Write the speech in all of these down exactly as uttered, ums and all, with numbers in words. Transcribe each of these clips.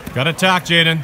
Got to attack, Jaden.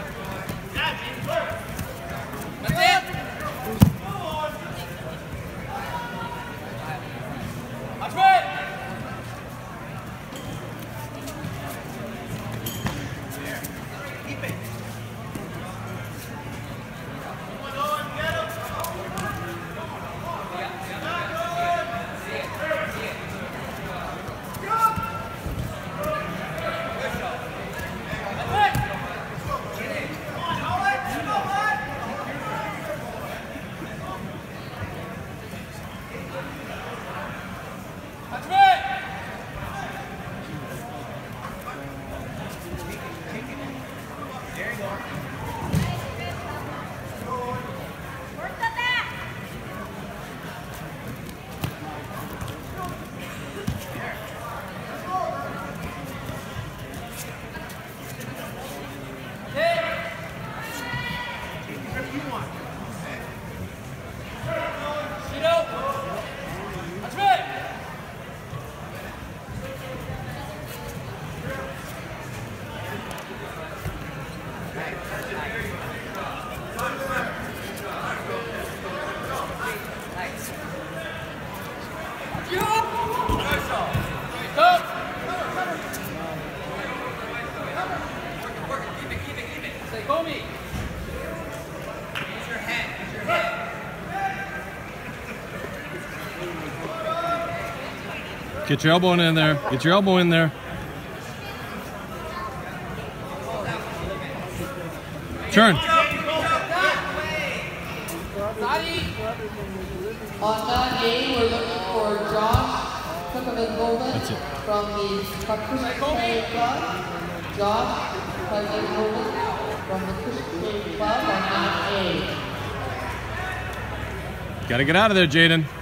Get your elbow in there. Get your elbow in there. Turn. On that game, we're looking for Josh Cookman-Goldman from the Christian Club. Josh Cookman-Goldman from the Christian Club on nine A. Got to get out of there, Jaden.